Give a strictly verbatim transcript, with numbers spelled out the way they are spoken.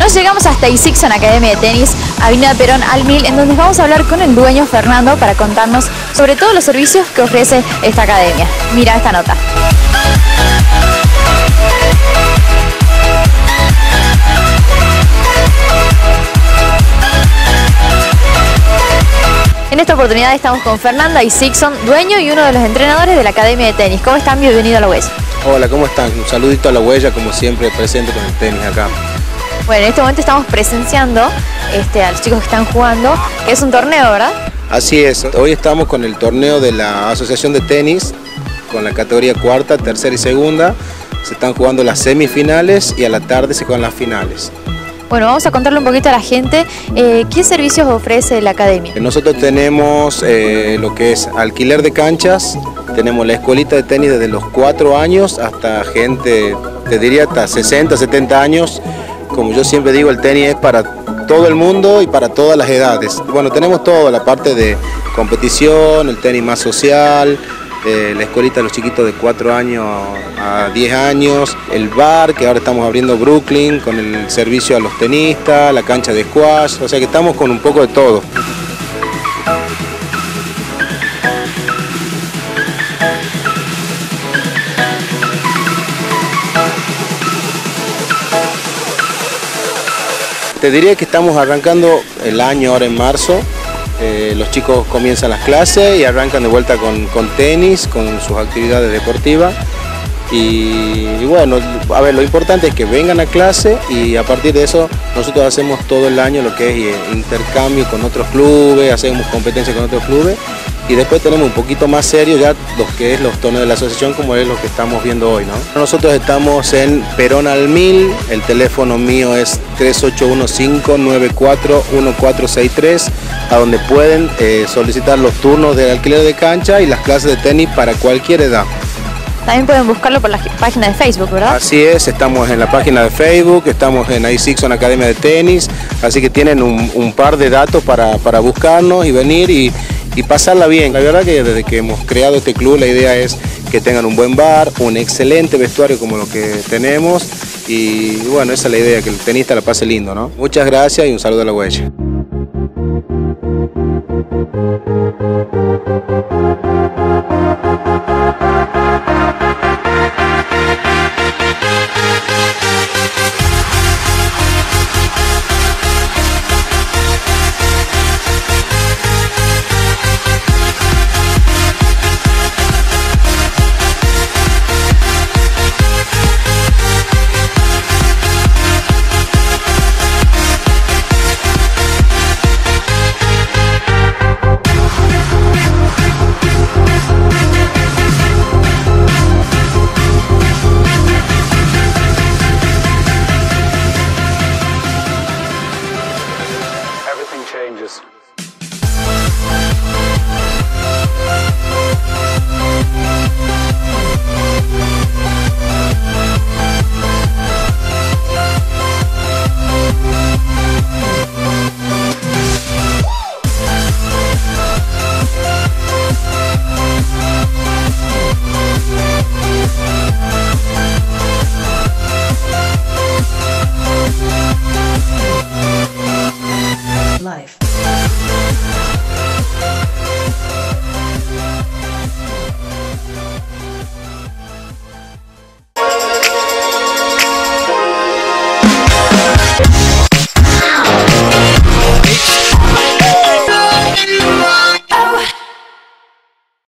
Nos llegamos hasta iSixon Academia de Tenis, Avenida Perón al mil, en donde vamos a hablar con el dueño Fernando para contarnos sobre todos los servicios que ofrece esta academia. Mira esta nota. En esta oportunidad estamos con Fernanda iSixon, dueño y uno de los entrenadores de la Academia de Tenis. ¿Cómo están? Bienvenido a La Huella. Hola, ¿cómo están? Un saludito a La Huella, como siempre, presente con el tenis acá. Bueno, en este momento estamos presenciando este, a los chicos que están jugando, que es un torneo, ¿verdad? Así es, hoy estamos con el torneo de la Asociación de Tenis, con la categoría cuarta, tercera y segunda. Se están jugando las semifinales y a la tarde se juegan las finales. Bueno, vamos a contarle un poquito a la gente eh, qué servicios ofrece la academia. Nosotros tenemos eh, lo que es alquiler de canchas, tenemos la escuelita de tenis desde los cuatro años hasta gente, te diría hasta sesenta, setenta años. Como yo siempre digo, el tenis es para todo el mundo y para todas las edades. Bueno, tenemos todo, la parte de competición, el tenis más social, eh, la escuelita de los chiquitos de cuatro años a diez años, el bar, que ahora estamos abriendo Brooklyn con el servicio a los tenistas, la cancha de squash, o sea que estamos con un poco de todo. Te diría que estamos arrancando el año ahora en marzo, eh, los chicos comienzan las clases y arrancan de vuelta con, con tenis, con sus actividades deportivas. Y, y bueno, a ver, lo importante es que vengan a clase y a partir de eso nosotros hacemos todo el año lo que es intercambio con otros clubes, hacemos competencia con otros clubes y después tenemos un poquito más serio ya lo que es los torneos de la asociación, como es lo que estamos viendo hoy, ¿no? Nosotros estamos en Perón al mil, el teléfono mío es tres ocho uno cinco, nueve cuatro uno cuatro seis tres, a donde pueden eh, solicitar los turnos de alquiler de cancha y las clases de tenis para cualquier edad. También pueden buscarlo por la página de Facebook, ¿verdad? Así es, estamos en la página de Facebook, estamos en iSixon Academia de Tenis, así que tienen un, un par de datos para, para buscarnos y venir y, y pasarla bien. La verdad que desde que hemos creado este club la idea es que tengan un buen bar, un excelente vestuario como lo que tenemos y bueno, esa es la idea, que el tenista la pase lindo, ¿no? Muchas gracias y un saludo a La Huella.